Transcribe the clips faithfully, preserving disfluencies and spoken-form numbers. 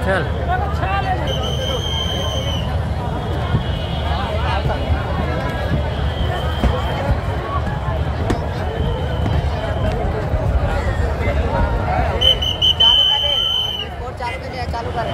चल चालू कर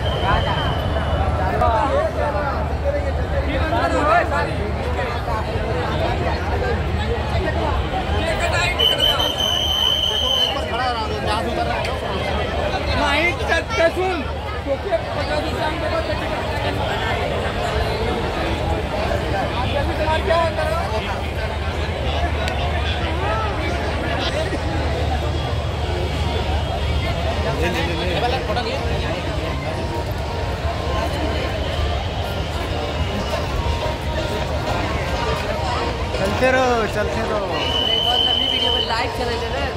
चलते रहो चलते रहो। बहुत लंबी वीडियो में लाइव चले ले रहे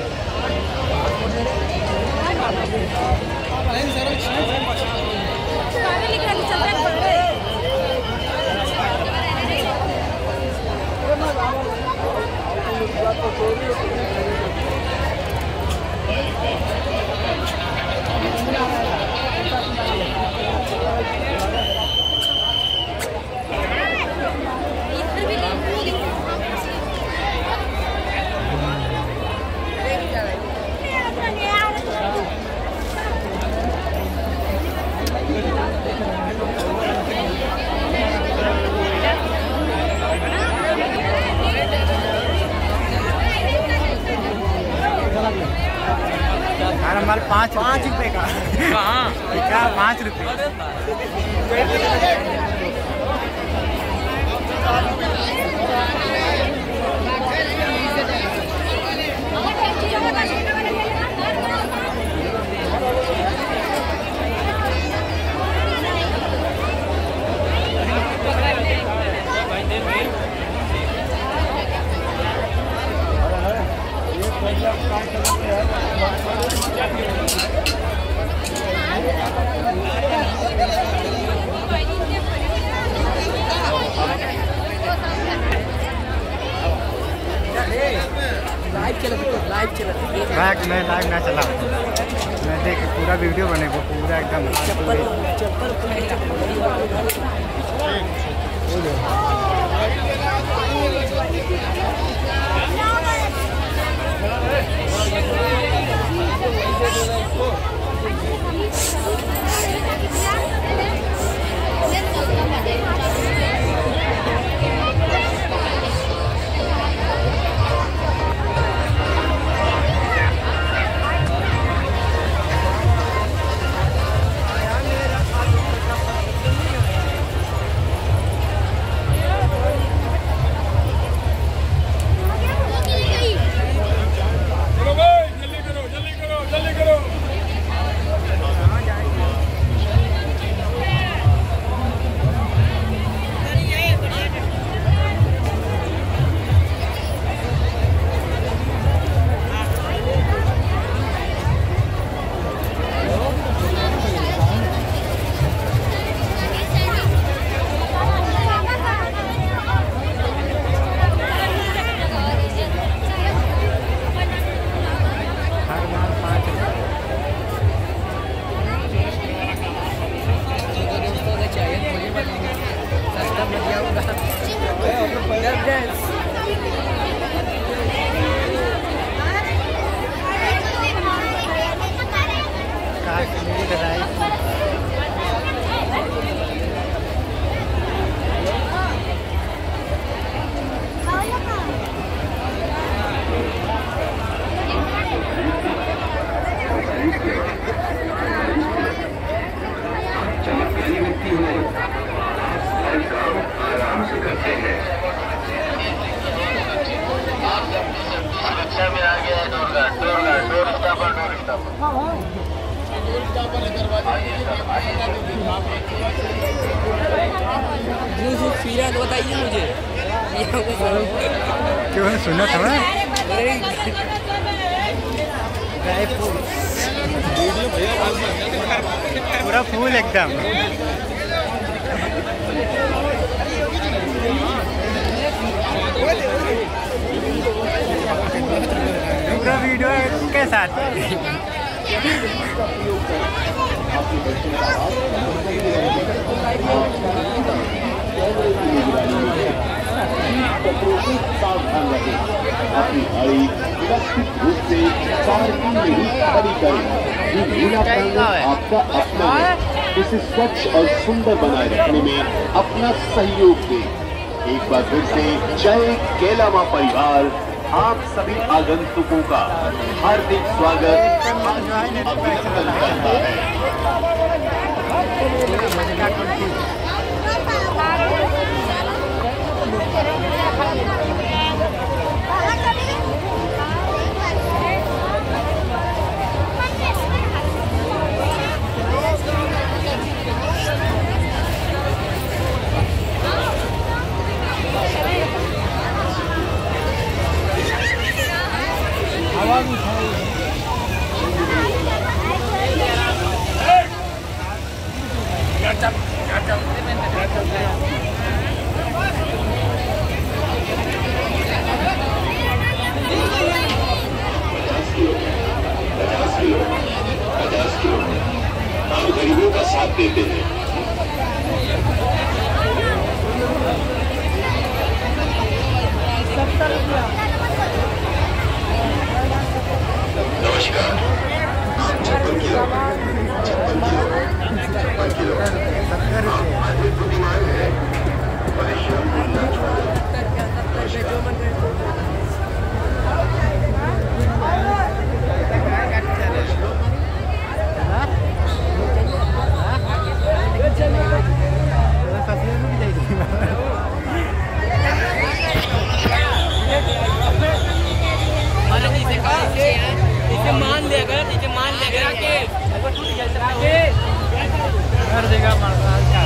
हमारे पाँच पाँच रुपए का कहाँ क्या पाँच रुपये लाइव चला लाइव चला मैं लाइव ना चला मैं देख पूरा वीडियो बनेगा पूरा एकदम चप्पल चप्पल बताइए मुझे क्यों सुना था पूरा फूल एकदम पूरा वीडियो के साथ अपनी गाड़ी व्यवस्थित रूप से पार्किंग में ही खड़ी करें। ये नीला रंग आपका अपना है, इसे स्वच्छ और सुंदर बनाए रखने में अपना सहयोग दें। एक बार फिर से जय केलामा परिवार आप सभी आगंतुकों का हार्दिक स्वागत अभिनंदन करता है। गरीबों का साथ देते हैं। नमस्कार, आप छप्पन किलो छप्पन किलो छप्पन किलो बीमार है, परेशान मान लेगा नीचे मान लेगा के कर देगा क्या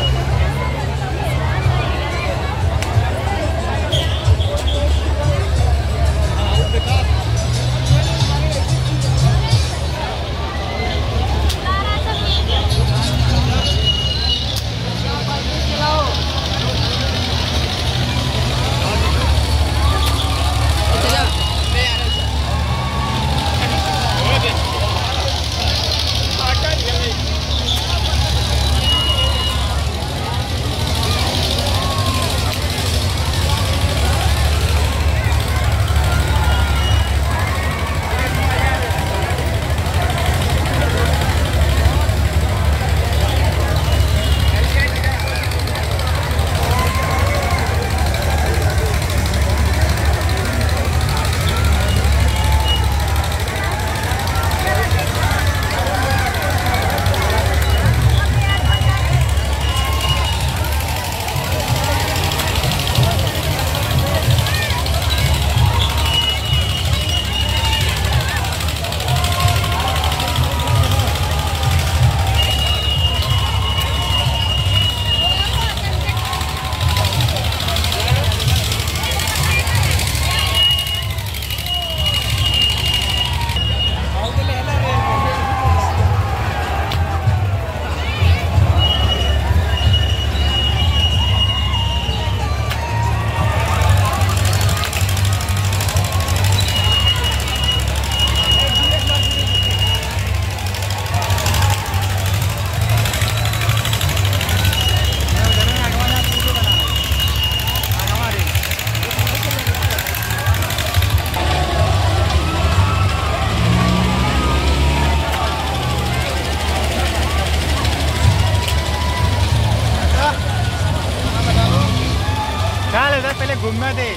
पहले घूमना दे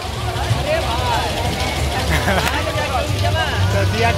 तो दिया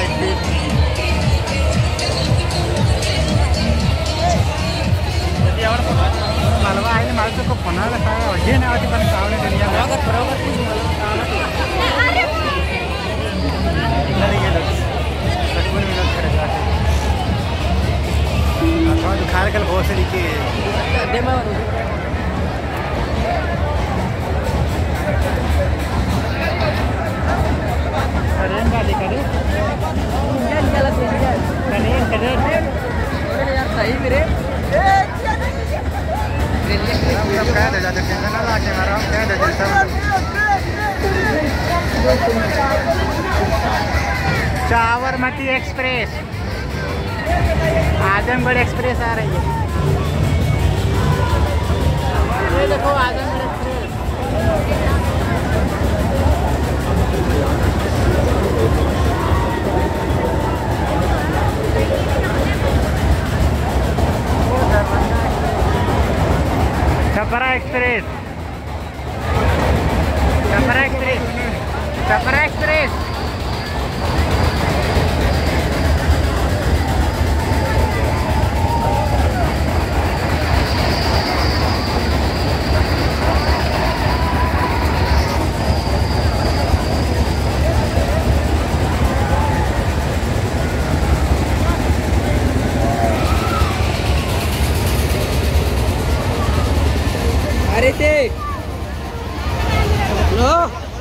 मालवा आहे मालचं को फोनाला काय हे नावाची पण कावणे दुनिया बरोबर बरोबर गेलो सचमुच विनोद करायचा आता खाल कल बहुत सारी की करें गाली करे गलत हो गया करें करें यार सही मेरे सब कह दे जाते टेंशन ना लाके आराम कह दे सब साबरमती एक्सप्रेस आजमगढ़ एक्सप्रेस आ रही है। ये देखो Azamgarh express Chhapra express Chhapra express Chhapra express अरे ते लो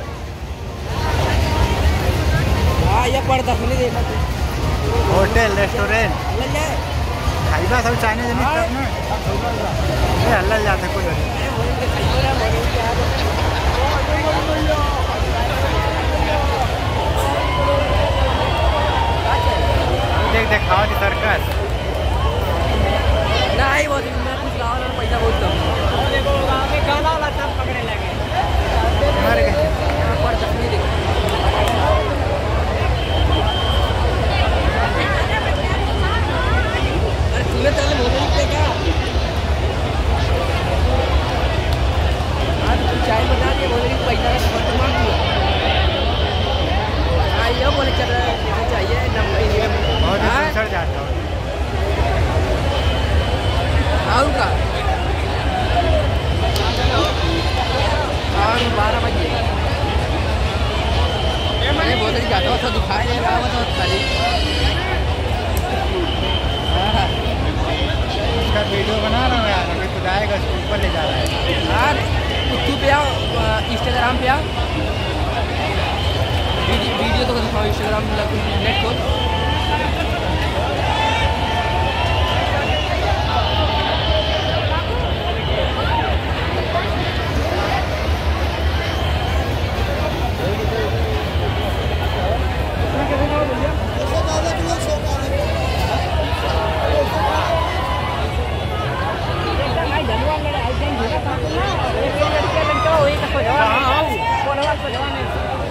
हाँ ये पड़ता सुनी देखा होटल रेस्टोरेंट ले ले खाइबा सब चाइनीज नहीं करना ये हल्ला जाते कुछ देख देख खाओ दी सर्कस नहीं वो मैं कुछ लाओ ना पैसा बहुत कम देखो गांव में गाना वाला सब पकड़े लगे मर गए पर तकनी देखो अरे तुम्हें चले मोटे पे क्या आज तुम चाय बता दिए बोले कि पैसा का खर्च मार दिया हाँ ये बोले चल रहा चाहिए नंबर बहुत सड़ जाता हूँ और का और बारह बजे मैंने बहुत ही जाता था दुखाई नहीं रहा था खाली उसका वीडियो बना रहा हूँ यार अभी खुद आएगा उसको ऊपर ले जा रहा है यार तू पे आओ इंस्टाग्राम पे आओ वीडियो वीडियो तो दिखाओ इंस्टाग्राम नेट खोल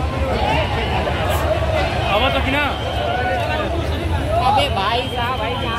अबे भाई साहब भाई